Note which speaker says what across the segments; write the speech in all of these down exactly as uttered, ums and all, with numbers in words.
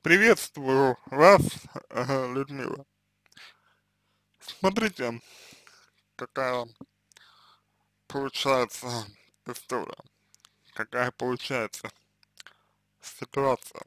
Speaker 1: Приветствую вас, э, Людмила. Смотрите, какая получается история, какая получается ситуация.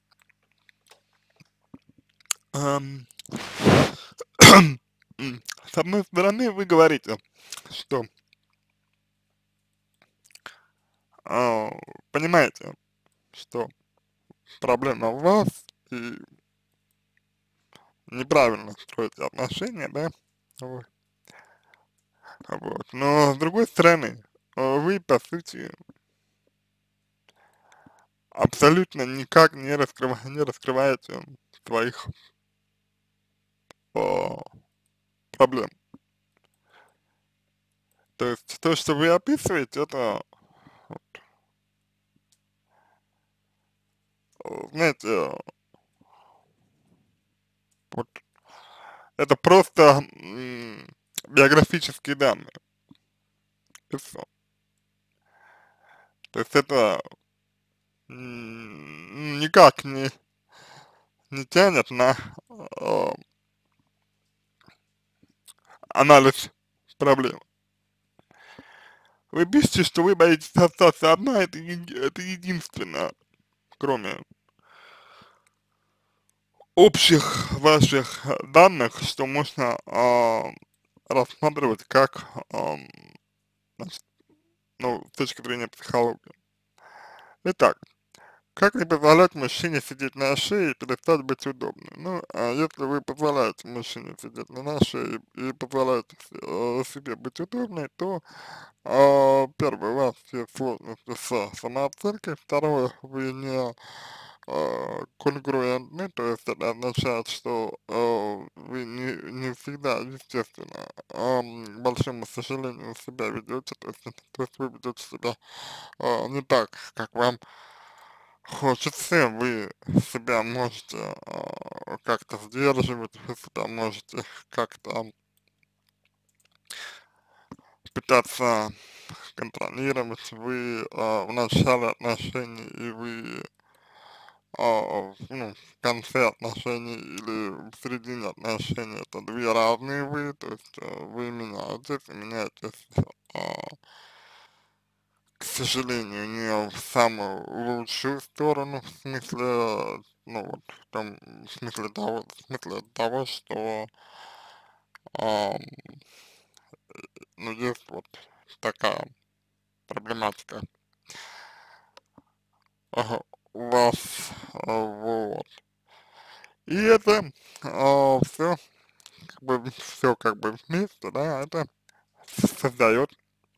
Speaker 1: Эм, м, с одной стороны, вы говорите, что а, понимаете, что проблема в вас и неправильно строите отношения, да, вот. Вот. Но с другой стороны, э, вы, по сути, абсолютно никак не, раскрыва не раскрываете своих а, проблем. То есть то, что вы описываете, это, э, знаете, вот это просто м, биографические данные, и всё. То есть это м, никак не, не тянет на э, анализ проблем. Вы пишете, что вы боитесь остаться одна, это, еди- это единственное, кроме общих ваших данных, что можно а, рассматривать как, ам, значит, ну, с точки зрения психологии. Итак, как не позволять мужчине сидеть на шее и перестать быть удобным? Ну, а если вы позволяете мужчине сидеть на на шее и позволяете э, себе быть удобной, то, а, первое, у вас есть сложности с самооценкой, второе, вы не а, конгруентны, то есть это означает, что э, вы не, не всегда, естественно, ам, к большому сожалению, себя ведете, то есть, то есть вы ведете себя а, не так, как вам хочется, вы себя можете а, как-то сдерживать, вы себя можете как-то пытаться контролировать, вы а, в начале отношений и вы а, ну, в конце отношений или в середине отношений это две разные вы, то есть э, вы меняетесь и меняетесь, а, к сожалению, не в самую лучшую сторону, в смысле, ну вот, в том в смысле того, в смысле того, что, ам, ну, есть вот такая проблематика, ага, у вас, а, вот. И это, все, как бы, все как бы вместе, да, это создает,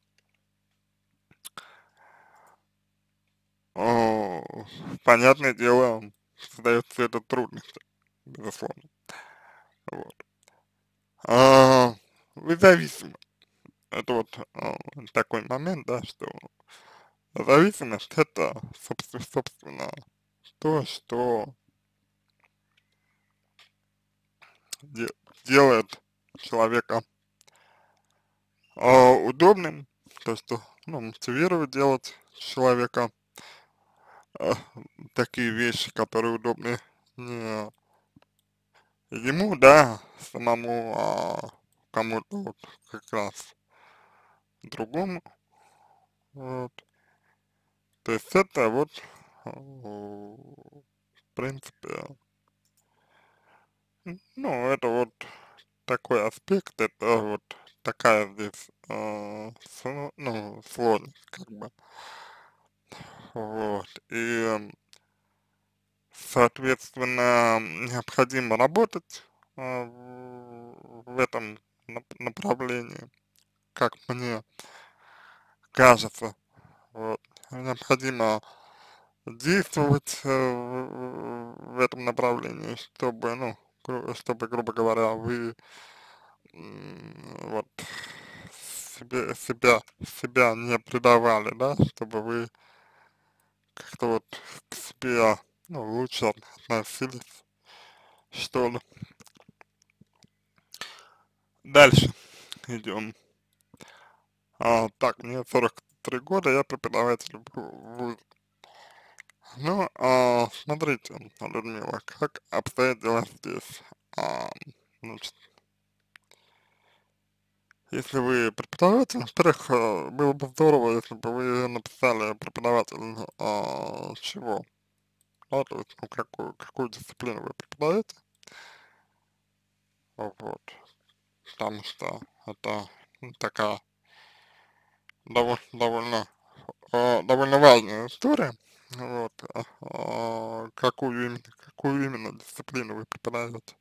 Speaker 1: а, понятное дело, создает все это трудности, безусловно, вот. А, вы зависимы. Это вот а, такой момент, да, что зависимость это, собственно, собственно то, что де делает человека а, удобным, то, что, ну, мотивирует делать человека а, такие вещи, которые удобны не ему, да, самому, а кому-то вот как раз другому, вот. То есть это вот, а, в принципе, м, ну, это вот такой аспект, это вот такая здесь, а, сл- ну, сложность, как бы, вот. И, м, соответственно, необходимо работать а, в в этом нап- направлении, как мне кажется, вот. Необходимо действовать э, в, в этом направлении, чтобы, ну, гру- чтобы, грубо говоря, вы м, вот себе, себя, себя не предавали, да, чтобы вы как-то вот к себе, ну, лучше относились, что ли. Дальше идем. А, так, мне сорок три года, я преподаватель в вузе. Ну, а, смотрите, Людмила, как обстоят дела здесь. А, значит, если вы преподаватель, во-первых, э, было бы здорово, если бы вы написали преподаватель а, чего, да, то есть, ну, какую, какую дисциплину вы преподаете, вот, потому что это ну, такая довольно, довольно, э, довольно важная история, вот, а, а, какую именно, какую именно дисциплину вы преподаете,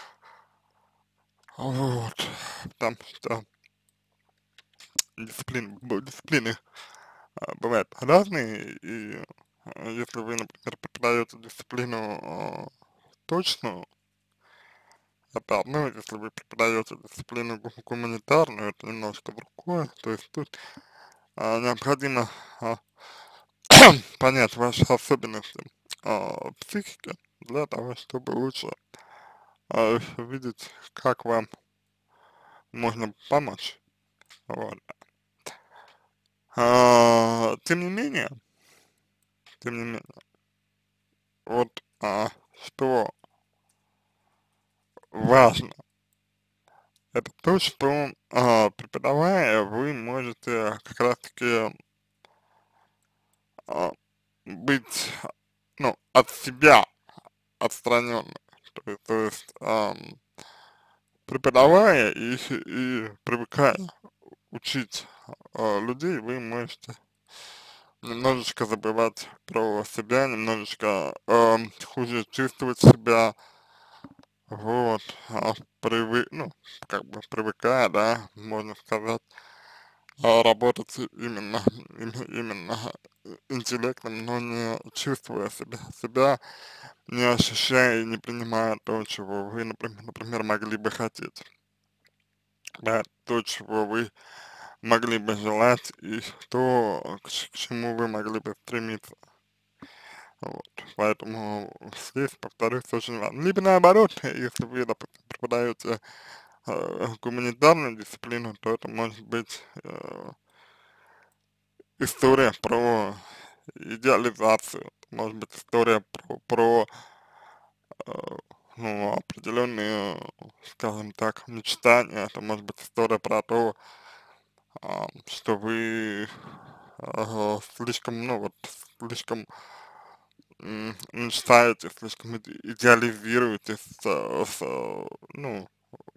Speaker 1: вот, потому что дисциплины, б- дисциплины а, бывают разные, и а, если вы, например, преподаете дисциплину а, точную, это одно, если вы преподаете дисциплину гу- гуманитарную, это немножко другое, то есть тут а, необходимо а, понять ваши особенности а, психики для того, чтобы лучше а, видеть, как вам можно помочь. Вот. А, тем не менее, тем не менее, вот а, что важно, это то, что а, преподавая, вы можете как раз-таки а, быть, ну, от себя отстраненным. То есть, то есть ам, преподавая и, и привыкая учить а, людей, вы можете немножечко забывать про себя, немножечко ам, хуже чувствовать себя, вот, а, привы, ну, как бы привыкая, да, можно сказать, а, работать именно, им- именно интеллектом, но не чувствуя себя, себя, не ощущая и не принимая то, чего вы, например, например могли бы хотеть, да, то, чего вы могли бы желать и то, к, ч- к чему вы могли бы стремиться. Вот. Поэтому здесь, повторюсь, очень важно. Либо наоборот, если вы, допустим, преподаете э, гуманитарную дисциплину, то это может быть э, история про идеализацию, может быть история про, про э, ну, определенные, скажем так, мечтания, это может быть история про то, а, что вы э, слишком, ну вот, слишком м, мечтаете, слишком иде- идеализируете, с, э, с, э, ну,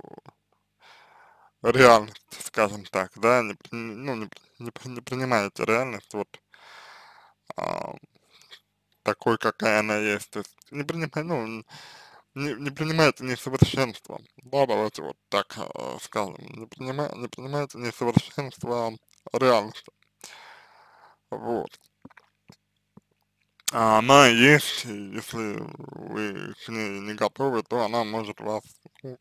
Speaker 1: реальность, скажем так, да, не, при- ну, не, при- не, при- не принимаете реальность, вот, а, такой, какая она есть, то есть не принимаете, ну, н- не, не принимаете несовершенство, да, давайте вот так э, скажем, не, принима, не принимаете несовершенство реальности, вот. А она есть, и если вы к ней не готовы, то она может вас, ну,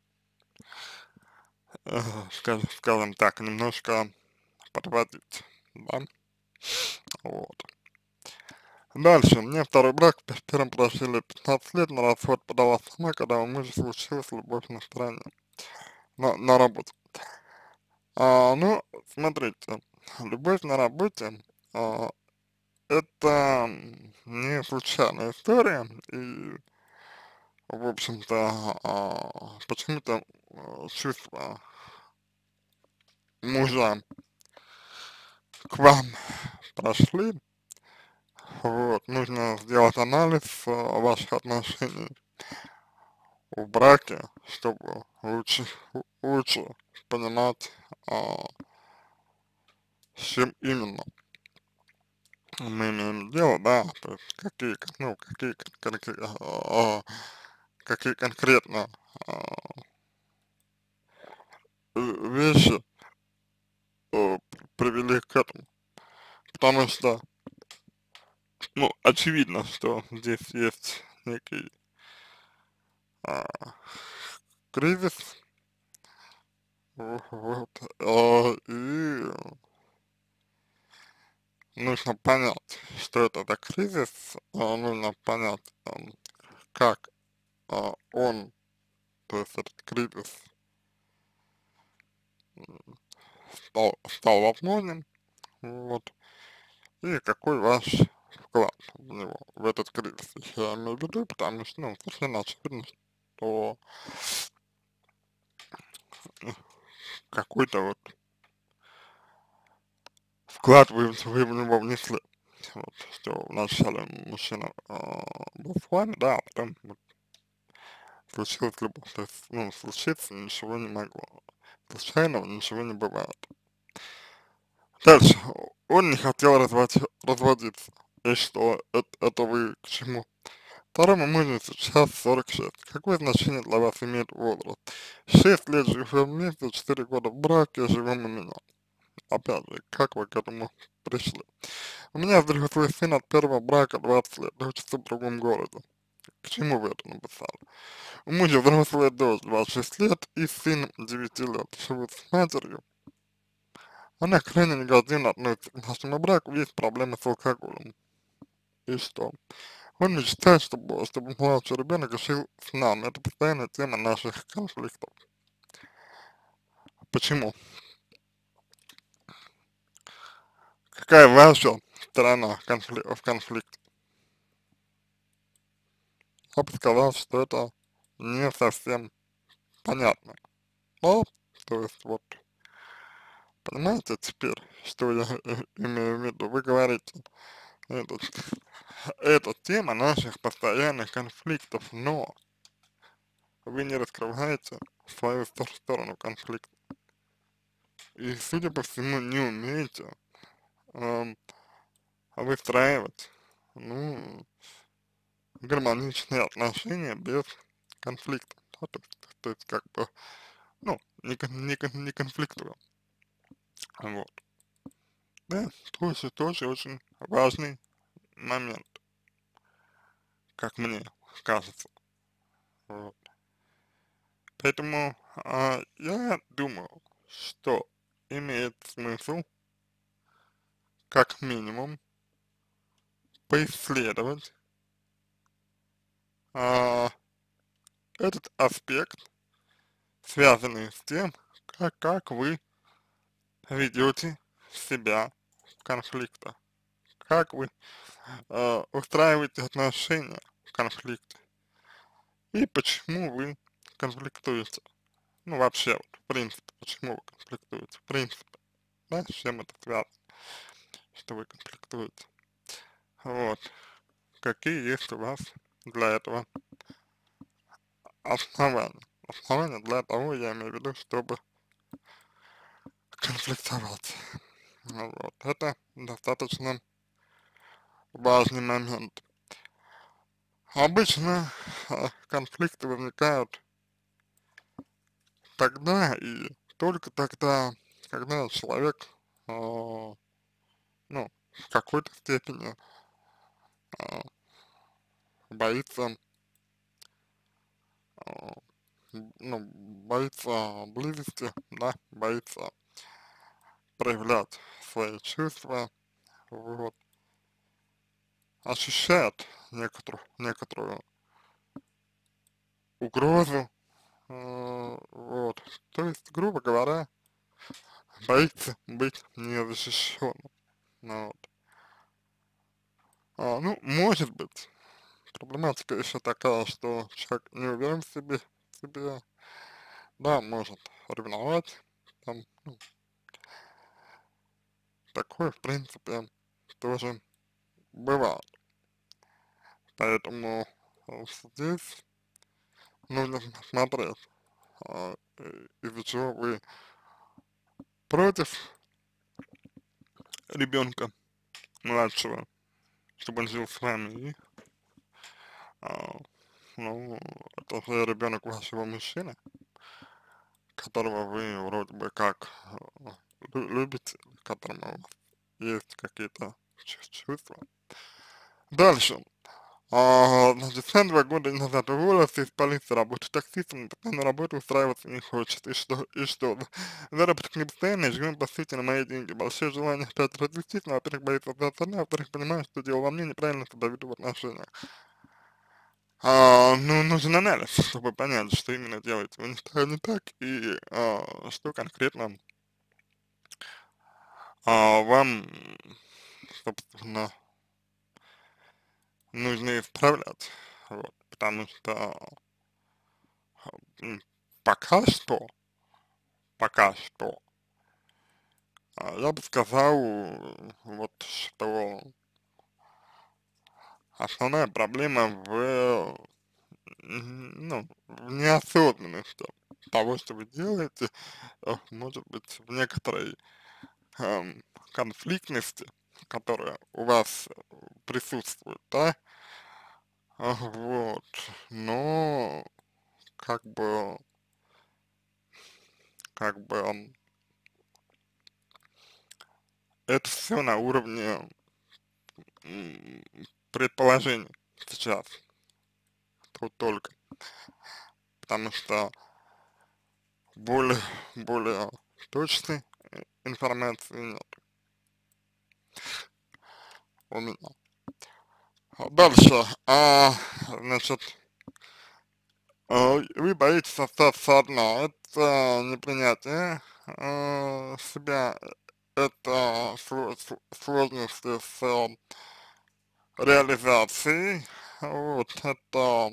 Speaker 1: э, скажем, скажем так, немножко подводить, да, вот. Дальше, мне второй брак, в первом прожили пятнадцать лет, на развод подала сама, когда у мужа случилась любовь на стороне, на, на работе. А, ну, смотрите, любовь на работе, а, это не случайная история, и, в общем-то, а, почему-то а, чувства мужа к вам прошли, вот, нужно сделать анализ а, ваших отношений в браке, чтобы лучше, лучше понимать, а, с чем именно мы имеем дело, да, то есть какие, кон- ну, какие, кон- конкре- а, какие конкретно а, э, вещи э, привели к этому, потому что, ну, очевидно, что здесь есть некий а, кризис, в- вот, а, и нужно понять, что это за кризис, а, нужно понять, ам, как а, он, то есть этот кризис стал, стал возможным, вот, и какой ваш вклад в него, в этот кризис, я имею в виду, потому что, ну, совершенно очевидно, что какой-то вот вклад вы, вы в него внесли. Вот, что вначале мужчина э, был с вами, да, а потом вот случилось любовь. То есть, ну, случиться ничего не могло. Случайного ничего не бывает. Дальше. Он не хотел разводить, разводиться. И что, это, это вы к чему? Второму мужу сейчас сорок шесть. Какое значение для вас имеет возраст? шесть лет живем вместе, четыре года в браке, живем у меня. Опять же, как вы к этому пришли? У меня взрослый сын от первого брака двадцать лет, учится в другом городе. К чему вы это написали? У мужа взрослая дочь двадцать шесть лет и сын девяти лет. Живут с матерью. Она крайне негативно относится к нашему браку, есть проблемы с алкоголем. И что? Он мечтает, чтобы, чтобы младший ребенок жил с нами. Это постоянная тема наших конфликтов. Почему? Какая ваша сторона конфли в конфликте? Я бы сказал, что это не совсем понятно. Но, то есть, вот, понимаете теперь, что я имею в виду? Вы говорите, это, это тема наших постоянных конфликтов, но вы не раскрываете свою сторону конфликта. И, судя по всему, не умеете эм, выстраивать, ну, гармоничные отношения без конфликта. Да, то, есть, то есть, как бы, ну, не, кон- не, кон- не конфликтуем. Вот. Да, тоже, тоже очень важный момент, как мне кажется. Вот. Поэтому а, я думаю, что имеет смысл, как минимум, поисследовать а, этот аспект, связанный с тем, как, как вы ведете себя в конфликтах, как вы э, устраиваете отношения в конфликте и почему вы конфликтуете. Ну, вообще, вот, в принципе, почему вы конфликтуете, в принципе, да, с чем это связано, что вы конфликтуете. Вот, какие есть у вас для этого основания. Основания для того, я имею в виду, чтобы конфликтовать. Ну вот, это достаточно важный момент. Обычно э, конфликты возникают тогда и только тогда, когда человек, э, ну, в какой-то степени э, боится, э, ну, боится близости, да, боится проявлять свои чувства, вот, ощущает некоторую, некоторую угрозу, э, вот, то есть, грубо говоря, боится быть незащищенным, ну, вот. А, ну, может быть, проблематика еще такая, что человек не уверен в себе, в себе, да, может ревновать, там, ну, такое, в принципе, тоже бывает. Поэтому э, здесь нужно смотреть, а, э, из-за чего вы против ребенка младшего, чтобы он жил с вами, и, а, ну, это же ребенок вашего мужчины, которого вы вроде бы как э, лю- любите, которому у вас есть какие-то чу- чувства. Дальше. А, значит, сам два года назад уволился из полиции, работает таксистом, но на работу устраиваться не хочет. И что? И что? Заработок не постоянный, живем по сути на мои деньги. Большое желание опять развестись, но, во-первых, боится остаться одна, во-вторых, понимаю, что дело во мне, неправильно себя веду в отношениях. А, ну, нужен анализ, чтобы понять, что именно делаете вы не так, не так и а, что конкретно а, вам, собственно, нужно исправлять, вот, потому что м, пока что, пока что, а, я бы сказал, вот, что основная проблема в, м, ну, в неосознанности того, что вы делаете, э, может быть, в некоторой эм, конфликтности, которая у вас присутствует, да, а, вот, но как бы, как бы м, это все на уровне м, предположений сейчас, тут только, потому что более, более точной э, информации нет у меня. А дальше, а, значит, а, вы боитесь остаться одна, это непринятие а, себя, это сло- сл- сложности с э, реализацией, вот, это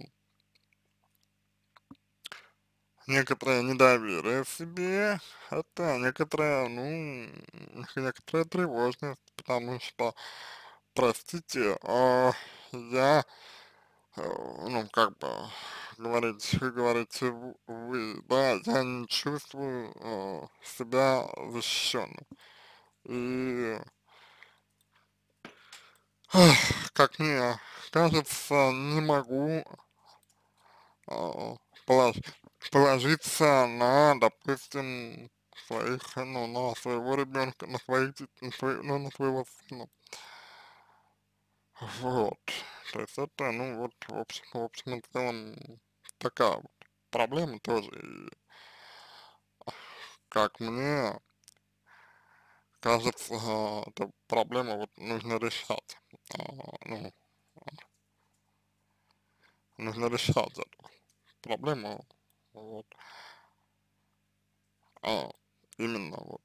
Speaker 1: некоторое недоверие в себе, это некоторая, ну, некоторая тревожность, потому что, простите, а, я, э, ну, как бы, говорить, вы говорите в- вы, да, я не чувствую э, себя защищенным. И, как мне кажется, не могу а, полож- положиться на, допустим, своих, ну, на своего ребенка, на своих, дет- на свой- ну, на своего сына. Вот. То есть это, ну, вот, в общем, в общем и целом, такая вот проблема тоже. И, как мне кажется, а, эту проблему вот нужно решать. А, ну, нужно решать эту проблему, вот, а, именно вот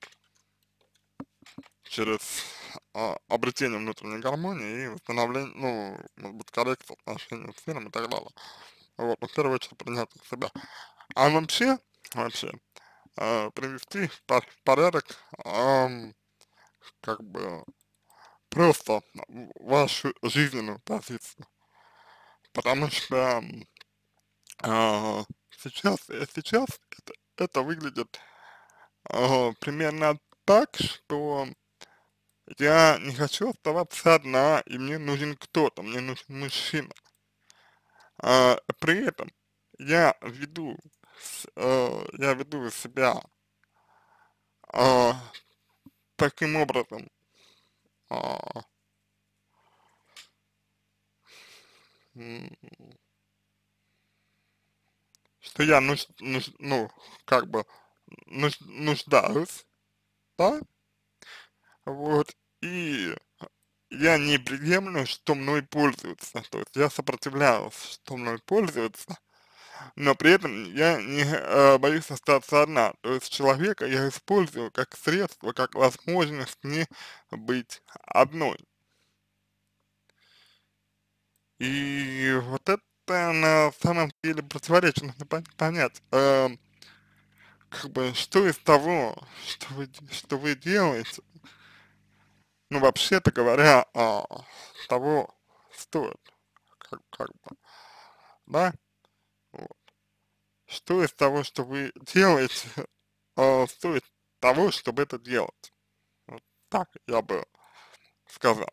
Speaker 1: через а, обретение внутренней гармонии и восстановление, ну, может быть, коррекция отношений с сыном и так далее. Вот, но в первую очередь принятие себя. А вообще, вообще, а, привести в пор- в порядок, ам, как бы, просто вашу жизненную позицию. Потому что м, а, сейчас, э, сейчас это, это выглядит а, примерно так, что я не хочу оставаться одна, и мне нужен кто-то, мне нужен мужчина. А, при этом я веду, с- э, я веду себя а, таким образом, а, м, что я нуж, нуж- ну, как бы нуж, нуждаюсь, да, вот, и я не приемлю, что мной пользуются, то есть я сопротивляюсь, что мной пользуются, но при этом я не э, боюсь остаться одна. То есть человека я использую как средство, как возможность не быть одной. И вот это на самом деле противоречит, нужно пон- понять, э, как бы, что из того, что вы, д- что вы делаете, ну, вообще-то говоря, а, того стоит, как, как бы, да, вот. Что из того, что вы делаете, а, стоит того, чтобы это делать. Вот так я бы сказал.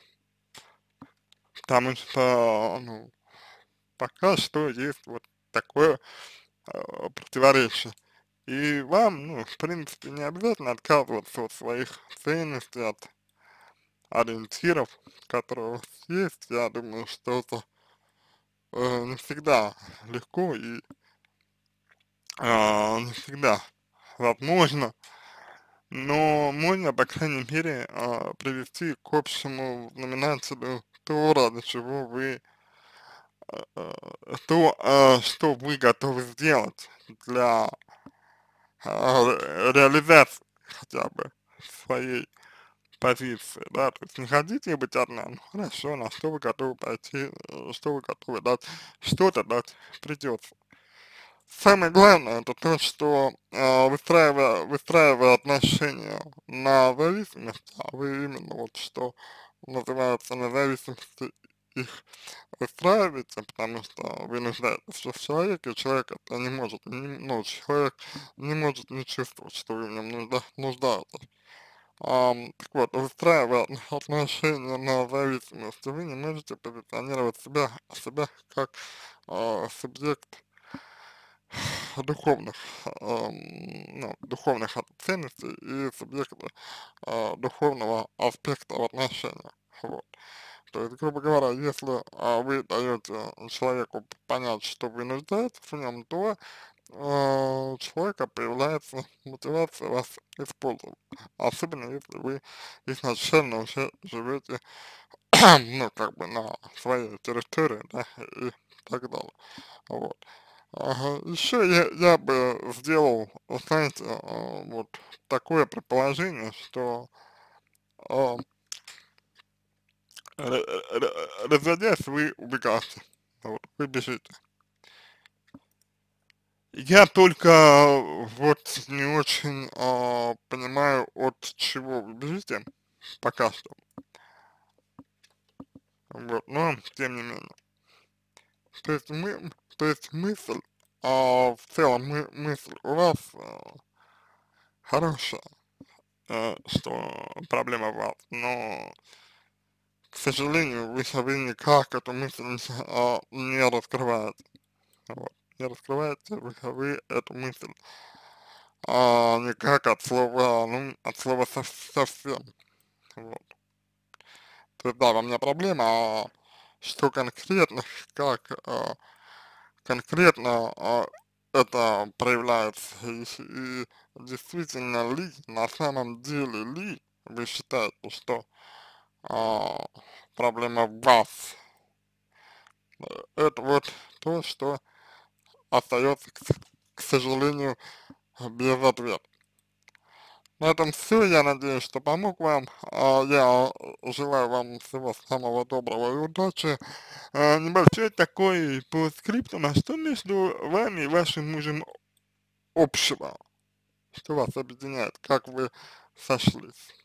Speaker 1: Потому что, ну, пока что есть вот такое э, противоречие. И вам, ну, в принципе, не обязательно отказываться от своих ценностей, от ориентиров, которые у вас есть. Я думаю, что это э, не всегда легко и э, не всегда возможно, но можно, по крайней мере, э, привести к общему знаменателю то, ради чего вы э, то, э, что вы готовы сделать для э, реализации хотя бы своей позиции, да, то есть не хотите быть одна, ну хорошо, на что вы готовы пойти, э, что вы готовы дать, что-то дать придется. Самое главное это то, что э, выстраивая, выстраивая отношения на зависимости, а вы именно вот что называется на зависимости их выстраиваете, потому что вы нуждаетесь в человеке, человек это не может, не- ну, человек не может не чувствовать, что вы в нем нужда, нуждаетесь. Ам, так вот, выстраивая отношения на зависимости, вы не можете позиционировать себя, себя как а, субъект духовных, ам, ну, духовных от- ценностей и субъекта а, духовного аспекта в отношениях. Вот. То есть, грубо говоря, если а, вы даете человеку понять, что вы нуждаетесь в нем, то а, у человека появляется мотивация вас использовать. Особенно если вы изначально уже живете, ну, как бы на своей территории, да, и так далее. Вот. Ага. Еще я, я бы сделал, вот знаете, а, вот такое предположение, что а, ра- ра- разойдясь, вы убегаете, вот, вы бежите. Я только вот не очень а, понимаю, от чего вы бежите, пока что, вот, но тем не менее. То есть мы, то есть мысль, а, в целом мы, мысль у вас а, хорошая, э, что проблема в вас, но, к сожалению, вы, вы никак эту мысль не, а, не раскрываете, вот, не раскрываете вы, вы эту мысль, а, никак от слова, ну, от слова сов- совсем, вот. То есть, да, во мне проблема, а что конкретно, как а, конкретно а, это проявляется, и, и действительно ли, на самом деле ли вы считаете, что а, проблема в вас, это вот то, что остается, к, с- к сожалению, без ответа. На этом все. Я надеюсь, что помог вам. А, Я желаю вам всего самого доброго и удачи. А, Небольшой такой по скрипту, на что между вами и вашим мужем общего, что вас объединяет, как вы сошлись.